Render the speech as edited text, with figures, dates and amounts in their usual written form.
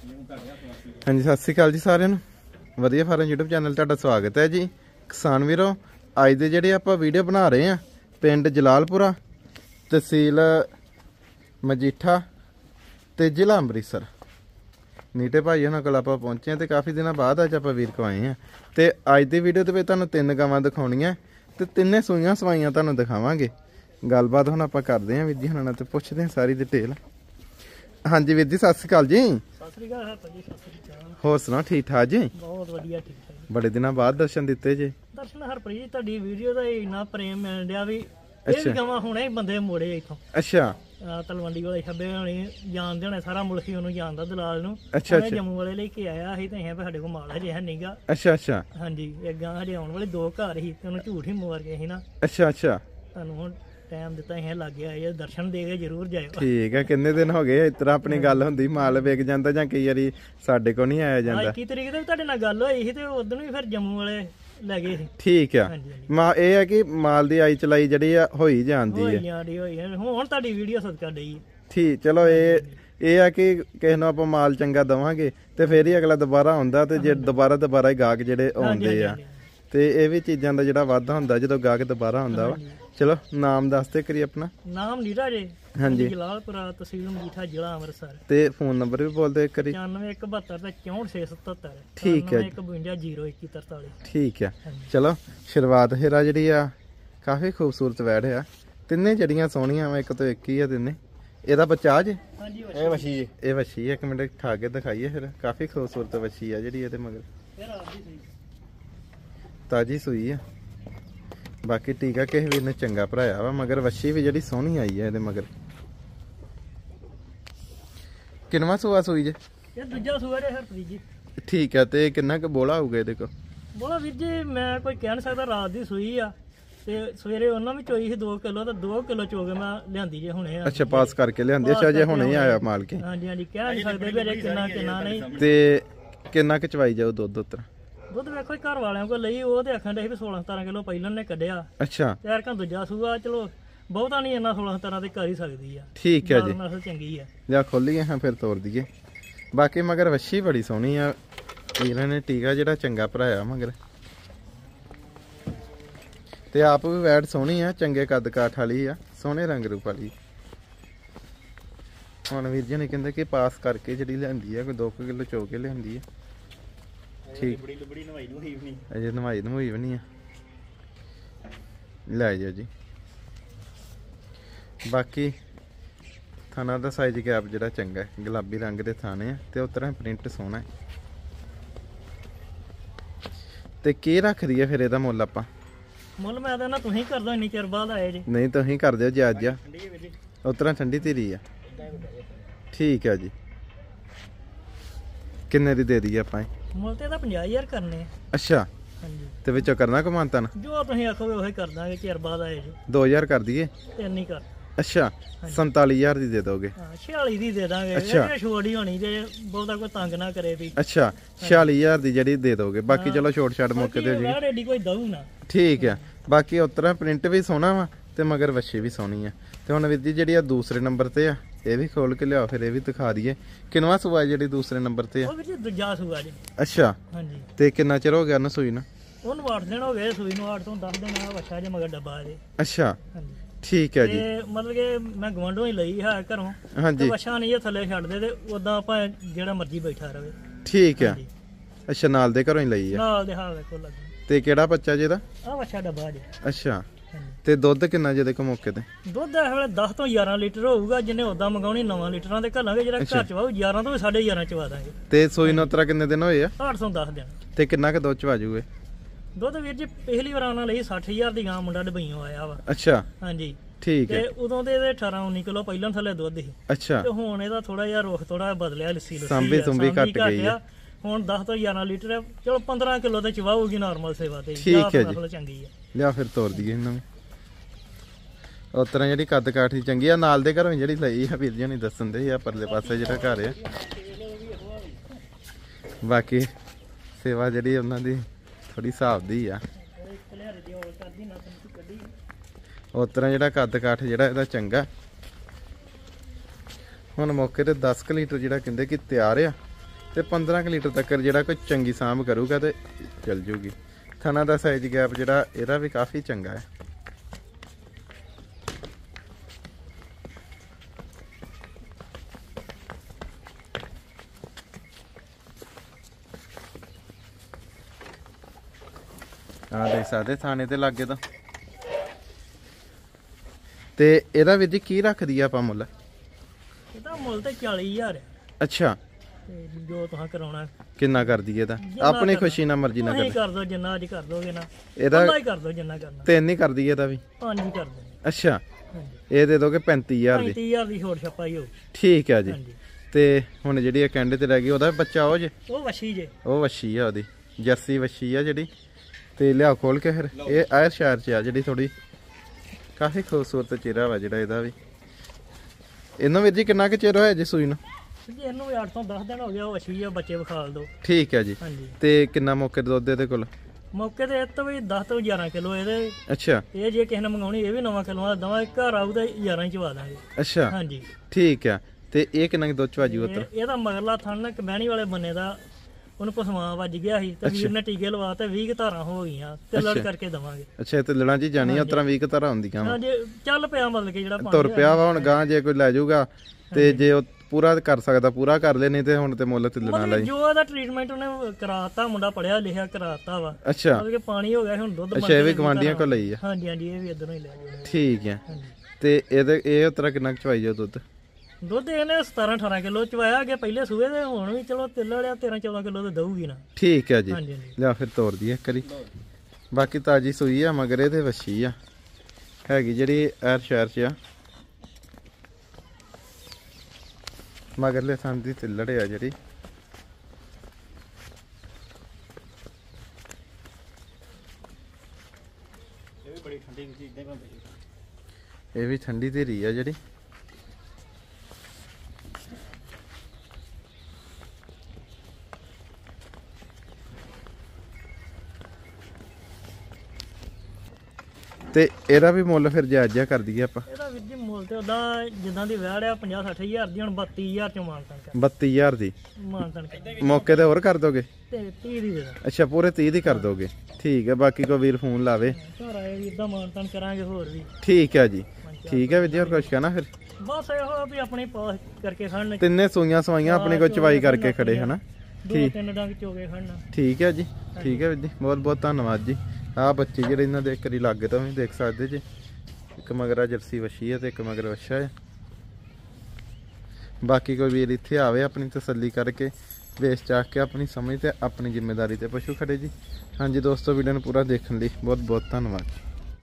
ਹਾਂਜੀ ਸਤਿ ਸ਼੍ਰੀ ਅਕਾਲ ਜੀ ਸਾਰਿਆਂ ਨੂੰ। ਵਧੀਆ ਫਾਰਮ YouTube ਚੈਨਲ ਤੁਹਾਡਾ ਸਵਾਗਤ ਹੈ ਜੀ। ਕਿਸਾਨ ਵੀਰੋ, ਅੱਜ ਦੇ ਜਿਹੜੇ ਆਪਾਂ ਵੀਡੀਓ ਬਣਾ ਰਹੇ ਆ ਪਿੰਡ ਜਲਾਲਪੁਰਾ, ਤਹਿਸੀਲ ਮਜੀਠਾ ਤੇ ਜ਼ਿਲ੍ਹਾ ਅੰਮ੍ਰਿਤਸਰ। ਨੀਟੇ ਭਾਈ ਉਹਨਾਂ ਕੋਲ ਆਪਾਂ ਪਹੁੰਚੇ ਤੇ ਕਾਫੀ ਦਿਨਾਂ ਬਾਅਦ ਅੱਜ ਆਪਾਂ ਵੀਰ ਕਵਾਏ ਆ। ਤੇ ਅੱਜ ਦੀ ਵੀਡੀਓ ਦੇ ਵਿੱਚ ਤੁਹਾਨੂੰ 3 ਗਾਵਾਂ ਦਿਖਾਉਣੀਆਂ ਤੇ ਤਿੰਨੇ ਸੂਈਆਂ ਸਵਾਈਆਂ ਤੁਹਾਨੂੰ ਦਿਖਾਵਾਂਗੇ। ਗੱਲਬਾਤ ਹੁਣ ਆਪਾਂ ਕਰਦੇ ਆ ਵੀਰ ਜੀ ਹੁਣਾਂ ਤੇ ਪੁੱਛਦੇ ਆ ਸਾਰੀ ਡਿਟੇਲ। ਹਾਂਜੀ ਵੀਰ ਜੀ ਸਤਿ ਸ਼੍ਰੀ ਅਕਾਲ ਜੀ। ਸਤਿ ਸ੍ਰੀ ਅਕਾਲ ਭਾਜੀ, ਸਤਿ ਸ੍ਰੀ ਅਕਾਲ। ਹੋਰ ਸੁਣਾਓ, ਠੀਕ ਠਾਕ ਜੀ? ਬਹੁਤ ਵਧੀਆ, ਠੀਕ ਠਾਕ। ਬੜੇ ਦਿਨਾਂ ਬਾਅਦ ਦਰਸ਼ਨ ਦਿੱਤੇ ਜੀ। ਦਰਸ਼ਨ ਹਰਪ੍ਰੀਤ, ਤੁਹਾਡੀ ਵੀਡੀਓ ਦਾ ਇੰਨਾ ਪ੍ਰੇਮ ਮਿਲ ਰਿਹਾ ਵੀ ਇਹ ਵੀ ਗਾਵਾਂ ਹੁਣੇ ਹੀ ਬੰਦੇ ਮੋੜੇ ਇੱਥੋਂ। ਅੱਛਾ। ਤਲਵੰਡੀ ਵਾਲੇ ਛੱਬੇ ਹੋਣੇ ਜਾਣਦੇ ਹੋਣੇ, ਸਾਰਾ ਮੁਲਕ ਹੀ ਉਹਨੂੰ ਜਾਣਦਾ ਦਲਾਲ ਨੂੰ। ਅੱਛਾ। ਜੰਮੂ ਵਾਲੇ ਲੈ ਕੇ ਆਇਆ ਸੀ ਤੇ ਸਾਡੇ ਕੋਲ ਮਾਲ ਹਜੇ ਹੈ ਨਹੀਂਗਾ। ਅੱਛਾ ਅੱਛਾ। ਹਾਂਜੀ, ਇੱਕ ਗਾਂ ਹਜੇ ਆਉਣ ਵਾਲੇ 2 ਘਰ ਸੀ ਤੇ ਉਹਨੂੰ ਝੂਠ ਹੀ ਮਾਰ ਗਏ ਸੀ ਨਾ। ਅੱਛਾ ਅੱਛਾ। ਤੁਹਾਨੂੰ ਹੁਣ ਟਾਈਮ ਦਿੱਤਾ ਇਹ ਲੱਗ ਗਿਆ, ਇਹ ਦਰਸ਼ਨ ਦੇ ਕੇ ਜ਼ਰੂਰ ਜਾਇਓ। ਠੀਕ ਹੈ। ਕਿੰਨੇ ਦਿਨ ਹੋ ਗਏ ਇਸ ਤਰ੍ਹਾਂ ਆਪਣੀ ਗੱਲ ਹੁੰਦੀ, ਮਾਲ ਵਿਕ ਜਾਂਦਾ ਜਾਂ ਕਈ ਵਾਰੀ ਸਾਡੇ ਕੋਲ ਨਹੀਂ ਆਇਆ ਜਾਂਦਾ? 21 ਤਰੀਕ ਤੇ ਤੁਹਾਡੇ ਨਾਲ ਗੱਲ ਹੋਈ ਸੀ ਤੇ ਉਦੋਂ ਵੀ ਫਿਰ ਜੰਮੂ ਵਾਲੇ ਲੈ ਗਏ ਸੀ। ਠੀਕ ਆ। ਇਹ ਹੈ ਕਿ ਮਾਲ ਦੀ ਆਈ ਚਲਾਈ ਜਿਹੜੀ ਆ ਹੋਈ ਜਾਂਦੀ ਹੈ। ਹੁਣ ਤੁਹਾਡੀ ਵੀਡੀਓ ਸਦਕਾ ਡਈ। ਠੀਕ, ਚਲੋ ਇਹ ਆ ਕਿ ਕਿਸੇ ਨੂੰ ਆਪਾਂ ਮਾਲ ਚੰਗਾ ਦਵਾਂਗੇ ਤੇ ਫੇਰ ਹੀ ਅਗਲਾ ਦੁਬਾਰਾ ਆਉਂਦਾ ਤੇ ਜੇ ਦੁਬਾਰਾ ਹੀ ਗਾਹਕ ਜਿਹੜੇ ਆਉਂਦੇ ਆ ਤੇ ਇਹ ਵੀ ਚੀਜ਼ਾਂ ਦਾ ਜਿਹੜਾ ਵਾਧਾ ਹੁੰਦਾ ਜਦੋਂ ਗਾਹਕ ਦੁਬਾਰਾ ਆਉਂਦਾ ਵਾ। ਚਲੋ ਨਾਮ ਦੱਸਦੇ ਕਰੀ ਆਪਣਾ। ਨਾਮ ਨੀਟਾ ਜੀ। ਹਾਂਜੀ, ਜਲਾਲਪੁਰਾ, ਤਹਿਸੀਲ ਮਜੀਠਾ, ਜ਼ਿਲ੍ਹਾ ਅੰਮ੍ਰਿਤਸਰ। ਤੇ ਫੋਨ ਨੰਬਰ ਵੀ ਬੋਲਦੇ ਕਰੀ। 9172 ਤੇ 64677। ਠੀਕ ਹੈ। 9152012143। ਠੀਕ ਹੈ। ਚਲੋ ਸ਼ੁਰੂਆਤ ਹੀਰਾ ਜਿਹੜੀ ਆ ਕਾਫੀ ਖੂਬਸੂਰਤ ਵੈੜ ਆ। ਤਿੰਨੇ ਜੜੀਆਂ ਸੋਹਣੀਆਂ ਵਾ, ਇੱਕ ਤੋਂ ਇੱਕ ਹੀ ਆ ਤਿੰਨੇ। ਇਹਦਾ ਬੱਚਾ ਜੇ? ਹਾਂਜੀ, ਇਹ ਵਛੀ ਜੀ। ਇਹ ਵਛੀ ਇੱਕ ਮਿੰਟ ਠਾ ਕੇ ਦਿਖਾਈਏ ਫਿਰ। ਕਾਫੀ ਖੂਬਸੂਰਤ ਵਛੀ ਆ ਜਿਹੜੀ ਇਹਦੇ ਮਗਰ, ਤਾਜੀ ਸੂਈ ਆ। ਬਾਕੀ ਟੀਕਾ ਕਿਸੇ ਵੀਰ ਨੇ ਚੰਗਾ ਭਰਾਇਆ ਵਾ, ਮਗਰ ਵੱਛੀ ਵੀ ਜਿਹੜੀ ਸੋਹਣੀ ਆਈ ਹੈ ਇਹਦੇ ਮਗਰ। ਕਿੰਨਵਾਂ ਸੂਆ ਸੂਈ ਜੇ? ਇਹ ਦੂਜਾ ਸੂਆ ਜੇ ਹਰਪ੍ਰੀਤ ਜੀ। ਠੀਕ ਹੈ। ਤੇ ਕਿੰਨਾ ਕੁ ਬੋਲਾ ਹੋਊਗਾ ਇਹਦੇ ਕੋਲ? ਬੋਲਾ ਵੀਰ ਜੀ ਮੈਂ ਕੋਈ ਕਹਿ ਨਹੀਂ ਸਕਦਾ। ਰਾਤ ਦੀ ਸੂਈ ਆ ਤੇ ਸਵੇਰੇ ਉਹਨਾਂ ਵੀ ਚੋਈ ਸੀ 2 ਕਿਲੋ ਤੇ 2 ਕਿਲੋ ਚੋ ਕੇ ਮੈਂ ਲਿਆਂਦੀ ਜੇ ਹੁਣੇ। ਅੱਛਾ, ਪਾਸ ਕਰਕੇ ਲਿਆਂਦੀ। ਅੱਛਾ, ਜੇ ਹੁਣੇ ਆਇਆ ਮਾਲ ਕੇ? ਹਾਂਜੀ ਹਾਂਜੀ, ਕਹਿ ਨਹੀਂ ਸਕਦੇ ਵੀ ਅਜੇ ਕਿੰਨਾ ਨਹੀਂ। ਤੇ ਕਿੰਨਾ ਕੁ ਚਵਾਈ ਜਾਊ ਦੁੱਧ ਉਤਰ? ਦੁੱਧ ਵੇਖੋ ਘਰ ਵਾਲਿਆਂ ਕੋਲ ਲਈ, ਉਹ ਤੇ ਆਖਣ ਡੇ ਸੀ ਵੀ 16-17 ਕਿਲੋ ਪਹਿਲਾਂ ਨੇ ਕੱਢਿਆ। ਅੱਛਾ। ਤੇ ਯਾਰ ਦੂਜਾ ਸੂਆ ਚਲੋ ਬਹੁਤਾ ਨਹੀਂ, ਇੰਨਾ 16-17 ਤੇ ਕਰ ਹੀ ਸਕਦੀ ਆ। ਠੀਕ ਹੈ ਜੀ, ਨਸਲ ਚੰਗੀ ਆ। ਜਾਂ ਖੋਲੀਏ ਹਾਂ ਫਿਰ ਤੋੜ ਦਈਏ। ਬਾਕੀ ਮਗਰ ਵੱਛੀ ਬੜੀ ਸੋਹਣੀ ਆ। ਇਹਨਾਂ ਨੇ ਟੀਕਾ ਜਿਹੜਾ ਚੰਗਾ ਭਰਾਇਆ ਮਗਰ, ਤੇ ਆਪ ਵੀ ਵੈੜ ਸੋਹਣੀ ਆ, ਚੰਗੇ ਕੱਦ ਕਾਠ ਵਾਲੀ ਆ, ਸੋਹਣੇ ਰੰਗ ਰੂਪ ਵਾਲੀ। ਹੁਣ ਵੀਰ ਜੀ ਨੇ ਕਹਿੰਦੇ ਕਿ ਪਾਸ ਕਰਕੇ ਜਿਹੜੀ ਲਿਆਂਦੀ ਆ ਕੋਈ 2 ਕਿਲੋ ਚੋ ਕੇ ਲਿਆਂਦੀ ਆ। ਠੀਕ, ਅਜੇ ਨਵਾਈ ਨਵਾਈ ਵੀ ਨਹੀਂ ਆ। ਲੈ ਜਾਓ ਜੀ। ਬਾਕੀ ਥਾਣਾ ਦਾ ਸਾਈਜ਼ ਗੈਪ ਜਿਹੜਾ ਚੰਗਾ ਹੈ, ਗੁਲਾਬੀ ਰੰਗ ਦੇ ਥਾਣੇ ਆ ਤੇ ਉਸ ਤਰ੍ਹਾਂ ਪ੍ਰਿੰਟ ਸੋਹਣਾ ਹੈ। ਤੇ ਕੀ ਰੱਖਦੀ ਹੈ ਫਿਰ ਇਹਦਾ ਮੁੱਲ? ਆਪਾਂ ਮੁੱਲ ਮੈਂ ਤਾਂ ਨਾ ਤੁਸੀਂ ਕਰ ਦੋ, ਇੰਨੀ ਚਿਰ ਬਾਅਦ ਆਏ ਜੀ। ਨਹੀਂ, ਤੁਸੀਂ ਕਰ ਦਿਓ ਜੀ। ਅੱਜ ਆ ਉਸ ਤਰ੍ਹਾਂ ਠੰਡੀ ਧੀਰੀ ਆ। ਠੀਕ ਹੈ ਜੀ। ਕਿੰਨੇ ਦੀ ਦੇ ਦਈਏ ਆਪਾਂ? ਮੁੱਲ ਤੇ ਇਹਦਾ 50,000 ਕਰਨੇ ਆ। ਅੱਛਾ। ਹਾਂਜੀ। ਤੇ ਵਿੱਚੋਂ ਕਰਨਾ ਕਮਾਨਤਾ ਨਾ? ਜੋ ਤੁਸੀਂ ਆਖੋਗੇ ਉਹੀ ਕਰ ਦਾਂਗੇ। ਚਿਰ ਬਾਅਦ ਆਏ ਜੀ। 2000 ਕਰ ਦਈਏ? ਇੰਨੀ ਕਰ। ਅੱਛਾ, 47,000 ਦੀ ਦੇ ਦੋਗੇ? ਹਾਂ, 46 ਦੀ ਦੇ ਦਾਂਗੇ। ਇਹ ਛੋਟੀ ਹੋਣੀ ਜੇ ਬਹੁਤਾ ਕੋਈ ਤੰਗ ਨਾ ਕਰੇ ਵੀ। ਅੱਛਾ, 46,000 ਦੀ ਜਿਹੜੀ ਦੇ ਦੋਗੇ। ਬਾਕੀ ਚਲੋ ਛੋਟ ਛਾਟ ਮੌਕੇ ਤੇ ਜੀ। ਐਡੀ ਕੋਈ ਦਊ ਨਾ। ਠੀਕ ਆ। ਬਾਕੀ ਉਸ ਤਰ੍ਹਾਂ ਪ੍ਰਿੰਟ ਵੀ ਸੋਹਣਾ ਵਾ ਤੇ ਮਗਰ ਵੱਛੀ ਵੀ ਸੋਹਣੀ ਆ। ਤੇ ਹੁਣ ਵੀਰ ਜੀ ਜਿਹੜੀ ਆ ਦੂਸਰੇ ਨੰਬਰ ਤੇ ਆ, ਇਹ ਵੀ ਖੋਲ ਕੇ ਲਿਆਓ ਫਿਰ ਇਹ ਵੀ ਦਿਖਾ ਦਈਏ। ਕਿੰਨਵਾਂ ਸੂਆ ਜਿਹੜੀ ਦੂਸਰੇ ਨੰਬਰ ਤੇ ਆ? ਉਹ ਵੀਰ ਦੂਜਾ ਸੂਆ ਜੀ। ਅੱਛਾ। ਹਾਂਜੀ। ਤੇ ਕਿੰਨਾ ਚਿਰ ਹੋ ਗਿਆ ਉਹਨੂੰ ਸੂਈ ਨੂੰ? ਉਹਨੂੰ 8 ਦਿਨ ਹੋ ਗਏ ਸੂਈ ਨੂੰ। 8 ਤੋਂ 10 ਦਿਨ ਆ ਵੱਛਾ ਜੇ ਮਗਰ ਡੱਬਾ ਜੇ। ਅੱਛਾ। ਹਾਂਜੀ। ਠੀਕ ਹੈ ਜੀ। ਤੇ ਮਤਲਬ ਕਿ ਮੈਂ ਗਵਾਂਢੋਂ ਹੀ ਲਈ ਹੈ ਘਰੋਂ। ਹਾਂਜੀ। ਵੱਛਾ ਨਹੀਂ ਇਹ ਥੱਲੇ ਛੱਡਦੇ ਤੇ ਉਦਾਂ ਆਪਾਂ ਜਿਹੜਾ ਮਰਜ਼ੀ ਬੈਠਾ ਰਵੇ। ਠੀਕ ਹੈ। ਅੱਛਾ, ਨਾਲ ਦੇ ਘਰੋਂ ਹੀ ਲਈ ਆ? ਨਾਲ ਦੇ ਹਾਲ ਵੇਖੋ ਲੱਗ। ਤੇ ਕਿਹੜਾ ਬੱਚਾ ਜਿਹਦਾ? ਆ ਵੱਛਾ ਡੱਬਾ ਜੇ। ਅੱਛਾ। ਤੇ ਦੁੱਧ ਕਿੰਨਾ ਜਿਹਦੇ ਕੋ ਮੌਕੇ ਤੇ? ਦੁੱਧ ਇਸ ਵੇਲੇ 10 ਤੋਂ 11 ਲੀਟਰ ਹੋਊਗਾ। ਜਿਹਨੇ ਉਦਾਂ ਮੰਗਾਉਣੀ 9 ਲੀਟਰਾਂ ਦੇ ਘੱਲਾਂਗੇ। ਜਿਹੜਾ ਘਰ ਚ ਵਾਹੂ 11 ਤੋਂ ਵੀ 11.5 ਚਵਾ ਦਾਂਗੇ। ਤੇ ਸੂਈ ਨੂੰ ਉਤਰਾ ਕਿੰਨੇ ਦਿਨ ਹੋਏ ਆ? 810 ਦਿਨ। ਤੇ ਕਿੰਨਾ ਕੁ ਦੁੱਧ ਚਵਾ ਜੂਗੇ? ਦੁੱਧ ਵੀਰ ਜੀ ਪਹਿਲੀ ਵਾਰ ਆਉਣ ਲਈ 60,000 ਦੀ ਗਾਂ ਮੁੰਡਾ ਡਬਈਓ ਆਇਆ ਵਾ। ਅੱਛਾ। ਹਾਂਜੀ। ਠੀਕ ਹੈ। ਤੇ ਉਦੋਂ ਦੇ ਇਹਦੇ 18-19 ਕਿਲੋ ਪਹਿਲਾਂ ਥੱਲੇ ਦੁੱਧ ਸੀ। ਅੱਛਾ। ਤੇ ਹੁਣ ਇਹਦਾ ਥੋੜਾ ਜਿਹਾ ਰੁਖ ਥੋੜਾ ਬਦਲਿਆ। ਲੱਸੀ ਸੰਭੀ ਘਟ ਗਈ ਆ। ਹੁਣ 10 ਤੋਂ 11 ਲੀਟਰ ਹੈ। ਚਲੋ 15 ਕਿਲੋ ਤੇ ਚਵਾਊਗੀ ਨਾਰਮਲ ਸੇਵਾ ਤੇ। ਠੀਕ ਹੈ ਜੀ, ਚੰਗੀ ਆ। ਲਿਆ ਫਿਰ ਤੋੜ ਦਈਏ ਇਹਨਾਂ ਨੂੰ। ਉਸ ਤਰ੍ਹਾਂ ਜਿਹੜੀ ਕੱਦ ਕਾਠੀ ਚੰਗੀ ਆ। ਨਾਲ ਦੇ ਘਰੋਂ ਜਿਹੜੀ ਲਈ ਆ ਵੀਰ ਜੀ ਨਹੀਂ ਦੱਸਣ ਦੇ ਆ, ਪਰਲੇ ਪਾਸੇ ਜਿਹੜਾ ਘਰ ਆ। ਬਾਕੀ ਸੇਵਾ ਜਿਹੜੀ ਉਹਨਾਂ ਦੀ ਥੋੜੀ ਹਿਸਾਬ ਦੀ ਆ। ਉਸ ਤਰ੍ਹਾਂ ਜਿਹੜਾ ਕੱਦ ਕਾਠ ਜਿਹੜਾ ਇਹਦਾ ਚੰਗਾ। ਹੁਣ ਮੌਕੇ ਤੇ 10 ਲੀਟਰ ਜਿਹੜਾ ਕਹਿੰਦੇ ਕਿ ਤਿਆਰ ਆ। ਤੇ 15 ਕੁ ਲੀਟਰ ਤੱਕ ਜਿਹੜਾ ਕੋਈ ਚੰਗੀ ਸਾਂਭ ਕਰੂਗਾ ਤੇ ਚੱਲ ਜੂਗੀ। ਥਣਾ ਦਾ ਸਾਈਜ਼ ਗੈਪ ਜਿਹੜਾ ਇਹਦਾ ਵੀ ਕਾਫੀ ਚੰਗਾ ਹੈ। ਆ ਦੇਖ ਸਕਦੇ ਥਾਣੇ ਤੇ ਲੱਗੇ ਤਾਂ। ਤੇ ਇਹਦਾ ਵੀਰ ਜੀ ਕੀ ਰੱਖਦੀ ਆ ਆਪਾਂ ਮੁੱਲ? ਇਹਦਾ ਮੁੱਲ ਤੇ 40,000 ਹੈ। ਅੱਛਾ, ਤੇ ਜੋ ਤੁਸੀਂ ਕਰਾਉਣਾ ਕਿੰਨਾ ਕਰ ਦਈਏ ਤਾਂ? ਆਪਣੀ ਖੁਸ਼ੀ ਨਾਲ ਮਰਜ਼ੀ ਨਾਲ ਨਹੀਂ ਕਰ ਦੋ, ਜਿੰਨਾ ਅੱਜ ਕਰ ਦੋਗੇ ਨਾ ਇਹਦਾ ਉਹਦਾ ਹੀ ਕਰ ਦੋ ਜਿੰਨਾ ਕਰਨਾ। 3 ਹੀ ਕਰ ਦਈਏ ਤਾਂ ਵੀ? 5 ਹੀ ਕਰ ਦੋ। ਅੱਛਾ, ਹਾਂਜੀ, ਇਹ ਦੇ ਦੋਗੇ 35,000 ਦੀ? 35,000 ਦੀ ਛੋਟ ਛਪਾਈ ਹੋ। ਠੀਕ ਹੈ ਜੀ। ਹਾਂਜੀ, ਤੇ ਹੁਣ ਜਿਹੜੀ ਇਹ ਕਹਿੰਦੇ ਤੇ ਰਹਿ ਗਈ ਉਹਦਾ ਬੱਚਾ ਉਹ ਜੇ? ਉਹ ਵਸ਼ੀ ਜੇ। ਉਹ ਵੱਛੀ ਆ ਉਹਦੀ, ਜਰਸੀ ਵੱਛੀ ਆ ਜਿਹੜੀ। ਤੇ ਲਿਆ ਖੋਲ ਕੇ ਫਿਰ। ਇਹ ਆਇਰ ਸ਼ਹਿਰ ਚ ਆ ਜਿਹੜੀ, ਥੋੜੀ ਕਾਫੀ ਖੂਬਸੂਰਤ ਚਿਹਰਾ ਵਾ ਜਿਹੜਾ ਇਹਦਾ ਵੀ। ਇਹਨੂੰ ਵੀਰ ਜੀ ਕਿੰਨਾ ਕੁ ਚਿਰ ਹੋਇਆ ਜੀ ਸੂਈ ਨੂੰ? ਜੀ ਇਹਨੂੰ ਵੀ 8 ਤੋਂ 10 ਦਿਨ ਹੋ ਗਿਆ। ਉਹ ਵਸ਼ੀ ਆ, ਬੱਚੇ ਵਿਖਾਲ ਦੋ। ਠੀਕ ਹੈ ਜੀ। ਹਾਂਜੀ, ਤੇ ਕਿੰਨਾ ਮੌਕੇ ਤੇ ਦੁੱਧ ਇਹਦੇ ਕੋਲ? ਮੌਕੇ ਤੇ ਇਹ ਤੋਂ ਵੀ 10 ਤੋਂ 11 ਕਿਲੋ ਇਹਦੇ। ਅੱਛਾ, ਇਹ ਜੇ ਕਿਸੇ ਨੇ ਮੰਗਾਉਣੀ ਇਹ ਵੀ 9 ਕਿਲੋਆਂ ਦਾ ਦਵਾ। ਘਰ ਆਊ ਤਾਂ 11 ਹੀ ਚਵਾ ਦਾਂਗੇ। ਅੱਛਾ, ਹਾਂਜੀ, ਠੀਕ ਆ। ਤੇ ਇਹ ਕਿੰਨਾ ਕੁ ਦੁੱਧ ਚਵਾਜੀ ਉਤਰ? ਇਹਦਾ ਮਗਰਲਾ ਥਣ ਨਾ ਕਮਹਿਣੀ ਵਾਲੇ ਬੰਨੇ ਦਾ, ਉਹਨੂੰ ਪਸਮਾ ਵੱਜ ਗਿਆ ਸੀ ਤੇ ਵੀਰ ਨੇ ਟੀਕੇ ਲਵਾ ਤੇ 20 ਧਾਰਾਂ ਹੋ ਗਈਆਂ ਤੇ ਲੜ ਕਰਕੇ ਦਵਾਂਗੇ। ਅੱਛਾ, ਤੇ ਲੜਾਂ ਜੀ ਜਾਣੀ ਉਤਰਾ 20 ਧਾਰਾਂ ਹੁੰਦੀਆਂ ਵਾ। ਹਾਂਜੀ, ਚੱਲ ਪਿਆ ਮਤਲਬ ਕਿ ਜਿਹੜਾ ਤੁਰ ਪਿਆ ਵਾ ਹੁਣ ਗਾਂ। ਜੇ ਕੋਈ ਲੈ ਜਾਊਗਾ ਤੇ ਜੇ ਉਹ ਪੂਰਾ ਕਰ ਸਕਦਾ ਪੂਰਾ ਕਰ ਲੈ, ਨਹੀਂ ਤੇ ਹੁਣ ਤੇ ਮੁੱਲ ਤੇ ਲੜਾਂ ਲਈ। ਜੋ ਇਹਦਾ ਟ੍ਰੀਟਮੈਂਟ ਉਹਨੇ ਕਰਾਤਾ, ਮੁੰਡਾ ਪੜਿਆ ਲਿਖਿਆ ਕਰਾਤਾ ਵਾ। ਅੱਛਾ, ਮਤਲਬ ਕਿ ਪਾਣੀ ਹੋ ਗਿਆ ਹੁਣ ਦੁੱਧ। ਅੱਛਾ, ਇਹ ਵੀ ਗਵਾਂਡੀਆਂ ਕੋਲ ਲਈ ਆ? ਹਾਂਜੀ ਹਾਂਜੀ, ਇਹ ਵੀ ਇਧਰੋਂ ਹੀ ਲੈ ਗਏ। ਠੀਕ ਆ। ਹਾਂਜੀ, ਤੇ ਇਹ ਉਤਰਾ ਕਿੰਨਾ ਕੁ ਚਵਾਈ ਜਾ ਦੁੱਧ? ਦੁੱਧ ਇਹਨੇ 17-18 ਕਿਲੋ ਚਵਾਇਆ ਗਿਆ ਪਹਿਲੇ ਸੂਏ ਦੇ। ਹੁਣ ਵੀ ਚਲੋ ਤਿੱਲ ਵਾਲਿਆ 13-14 ਕਿਲੋ ਤੇ ਦਊਗੀ ਨਾ। ਠੀਕ ਹੈ ਜੀ। ਹਾਂਜੀ ਹਾਂਜੀ, ਲਿਆ ਫਿਰ ਤੋੜ ਦਈਏ ਕਰੀ। ਬਾਕੀ ਤਾਜੀ ਸੂਈ ਆ, ਮਗਰ ਇਹਦੇ ਵੱਛੀ ਆ ਹੈਗੀ ਜਿਹੜੀ ਐਰ ਸ਼ਹਿਰ ਚ ਆ। ਮਗਰਲੇ ਸੰਦ ਦੀ ਤਿੱਲੜ ਆ ਜਿਹੜੀ। ਇਹ ਵੀ ਠੰਡੀ ਧੀਰੀ ਆ ਜਿਹੜੀ। ਤੇ ਇਹਦਾ ਵੀ ਮੁੱਲ ਫਿਰ ਜਾਇਜ਼ ਜਿਹਾ ਕਰ ਦਈਏ ਆਪਾਂ? ਇਹਦਾ ਵੀਰ ਜੀ ਮੁੱਲ ਤੇ ਉਹਦਾ ਜਿੱਦਾਂ ਦੀ ਵੈੜ ਆ 50-60 ਹਜ਼ਾਰ ਦੀ, ਹੁਣ 32,000 ਚੋਂ ਮਾਨਤਨ ਕਰ। 32,000 ਦੀ ਮਾਨਤਨ ਕਰ ਮੌਕੇ ਤੇ ਹੋਰ ਕਰ ਦੋਗੇ? ਤੇ 30 ਦੀ ਦੇ ਦਾਂ। ਅੱਛਾ, ਪੂਰੇ 30 ਦੀ ਕਰ ਦੋਗੇ? ਠੀਕ ਹੈ। ਬਾਕੀ ਕੋਈ ਵੀਰ ਫੋਨ ਲਾਵੇ ਘਰ ਆਏ ਵੀਰ ਦਾ ਮਾਨਤਨ ਕਰਾਂਗੇ ਹੋਰ ਵੀ। ਠੀਕ ਹੈ ਜੀ। ਠੀਕ ਹੈ ਵੀਰ ਜੀ, ਹੋਰ ਕੁਛ ਕਹਿਣਾ ਫਿਰ? ਬਸ ਇਹੋ ਵੀ ਆਪਣੀ ਪਾਸ ਕਰਕੇ ਖੜਨ। ਤਿੰਨੇ ਸੂਈਆਂ ਸਵਾਈਆਂ ਆਪਣੇ ਕੋਲ ਚਵਾਈ ਕਰਕੇ ਖੜੇ ਹਨਾ? 2-3 ਡੰਗ ਚੋਗੇ ਖੜਨਾ। ਠੀਕ ਹੈ ਜੀ। ਠੀਕ ਹੈ ਵੀਰ ਜੀ, ਬਹੁਤ ਬਹੁਤ ਧੰਨਵਾਦ ਜੀ। ਆਹ ਬੱਚੇ ਜਿਹੜੇ ਇਹਨਾਂ ਦੇ ਕਰੀ ਲੱਗੇ ਤਾਂ ਵੀ ਦੇਖ ਸਕਦੇ ਜੀ। ਇੱਕ ਮਗਰਾ ਜਰਸੀ ਵੱਛੀ ਹੈ ਤੇ ਇੱਕ ਮਗਰ ਵੱਛਾ ਹੈ। ਬਾਕੀ ਕੋਈ ਵੀਰ ਇੱਥੇ ਆਵੇ ਆਪਣੀ ਤਸੱਲੀ ਕਰਕੇ ਵੇਚ ਚਾਕ ਕੇ ਆਪਣੀ ਸਮਝ ਤੇ ਆਪਣੀ ਜ਼ਿੰਮੇਵਾਰੀ ਤੇ ਪਸ਼ੂ ਖੜੇ ਜੀ। ਹਾਂਜੀ ਦੋਸਤੋ, ਵੀਡੀਓ ਨੂੰ ਪੂਰਾ ਦੇਖਣ ਲਈ ਬਹੁਤ ਬਹੁਤ ਧੰਨਵਾਦ।